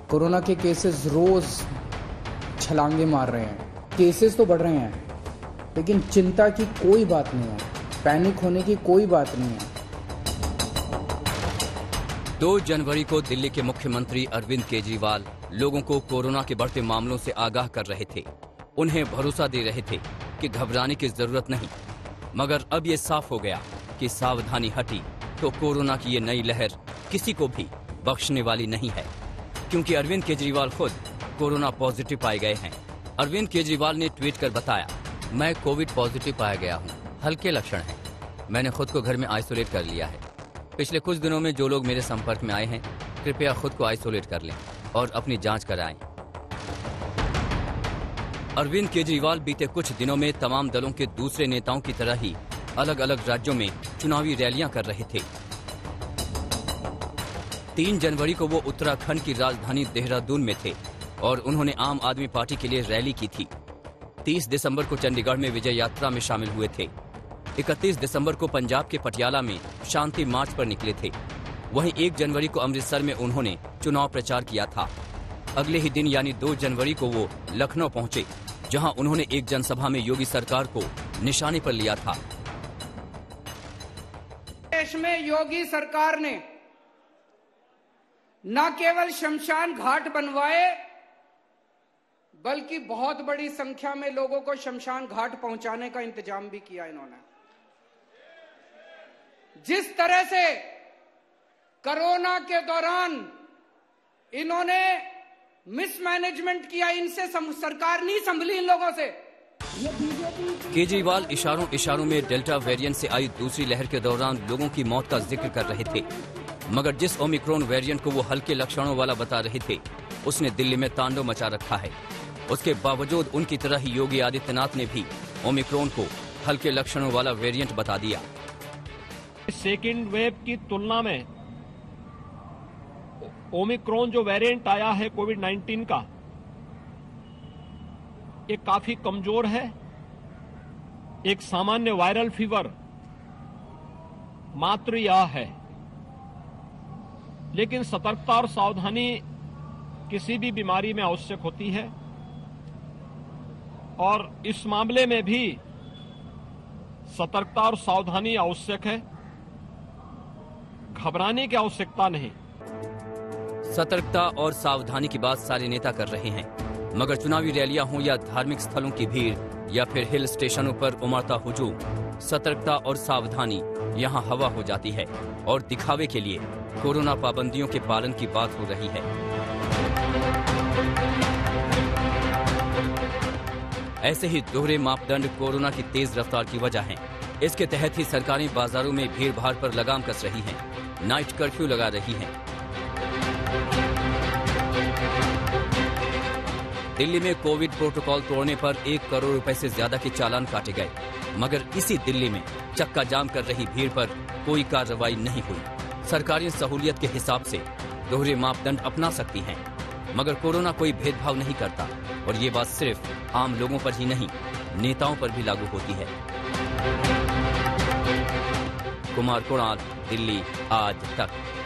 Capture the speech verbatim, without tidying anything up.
Corona के cases रोज छलांगे मार रहे हैं। केसेस तो बढ़ रहे हैं, लेकिन चिंता की कोई बात नहीं है, पैनिक होने की कोई बात नहीं है। दो जनवरी को दिल्ली के मुख्यमंत्री अरविंद केजरीवाल लोगों को कोरोना के बढ़ते मामलों से आगाह कर रहे थे। उन्हें भरोसा दे रहे थे कि घबराने की जरूरत नहीं। मगर अब ये साफ हो गया कि सावधानी हटी तो कोरोना की ये नई लहर किसी को भी बख्शने वाली नहीं है, क्योंकि अरविंद केजरीवाल खुद कोरोना पॉजिटिव पाए गए हैं। अरविंद केजरीवाल ने ट्वीट कर बताया, मैं कोविड पॉजिटिव पाया गया हूँ, हल्के लक्षण हैं। मैंने खुद को घर में आइसोलेट कर लिया है। पिछले कुछ दिनों में जो लोग मेरे संपर्क में आए हैं, कृपया खुद को आइसोलेट कर लें और अपनी जांच कराएं। अरविंद केजरीवाल बीते कुछ दिनों में तमाम दलों के दूसरे नेताओं की तरह ही अलग अलग राज्यों में चुनावी रैलियां कर रहे थे। तीन जनवरी को वो उत्तराखंड की राजधानी देहरादून में थे और उन्होंने आम आदमी पार्टी के लिए रैली की थी। तीस दिसंबर को चंडीगढ़ में विजय यात्रा में शामिल हुए थे। इकतीस दिसंबर को पंजाब के पटियाला में शांति मार्च पर निकले थे। वहीं एक जनवरी को अमृतसर में उन्होंने चुनाव प्रचार किया था। अगले ही दिन यानी दो जनवरी को वो लखनऊ पहुंचे, जहां उन्होंने एक जनसभा में योगी सरकार को निशाने पर लिया था। देश में योगी सरकार ने न केवल शमशान घाट बनवाए, बल्कि बहुत बड़ी संख्या में लोगों को शमशान घाट पहुंचाने का इंतजाम भी किया इन्होंने। जिस तरह से कोरोना के दौरान इन्होंने मिसमैनेजमेंट किया, इनसे सरकार नहीं संभली इन लोगों से। केजरीवाल इशारों इशारों में डेल्टा वेरिएंट से आई दूसरी लहर के दौरान लोगों की मौत का जिक्र कर रहे थे। मगर जिस ओमिक्रॉन वेरिएंट को वो हल्के लक्षणों वाला बता रहे थे, उसने दिल्ली में तांडव मचा रखा है। उसके बावजूद उनकी तरह ही योगी आदित्यनाथ ने भी ओमिक्रॉन को हल्के लक्षणों वाला वेरिएंट बता दिया। सेकेंड वेव की तुलना में ओमिक्रॉन जो वेरिएंट आया है कोविड नाइन्टीन का, ये काफी कमजोर है। एक सामान्य वायरल फीवर मात्र यह है, लेकिन सतर्कता और सावधानी किसी भी बीमारी में आवश्यक होती है और इस मामले में भी सतर्कता और सावधानी आवश्यक है, घबराने की आवश्यकता नहीं। सतर्कता और सावधानी की बात सारे नेता कर रहे हैं, मगर चुनावी रैलियां हों या धार्मिक स्थलों की भीड़ या फिर हिल स्टेशनों पर उमड़ता हुजूम, सतर्कता और सावधानी यहां हवा हो जाती है और दिखावे के लिए कोरोना पाबंदियों के पालन की बात हो रही है। ऐसे ही दोहरे मापदंड कोरोना की तेज रफ्तार की वजह हैं। इसके तहत ही सरकारें बाजारों में भीड़ भाड़ पर लगाम कस रही हैं, नाइट कर्फ्यू लगा रही हैं। दिल्ली में कोविड प्रोटोकॉल तोड़ने पर एक करोड़ रुपए से ज्यादा के चालान काटे गए, मगर इसी दिल्ली में चक्का जाम कर रही भीड़ पर कोई कार्रवाई नहीं हुई। सरकारें सहूलियत के हिसाब से दोहरे मापदंड अपना सकती हैं, मगर कोरोना कोई भेदभाव नहीं करता और ये बात सिर्फ आम लोगों पर ही नहीं, नेताओं पर भी लागू होती है। कुमार कुणाल, दिल्ली आज तक।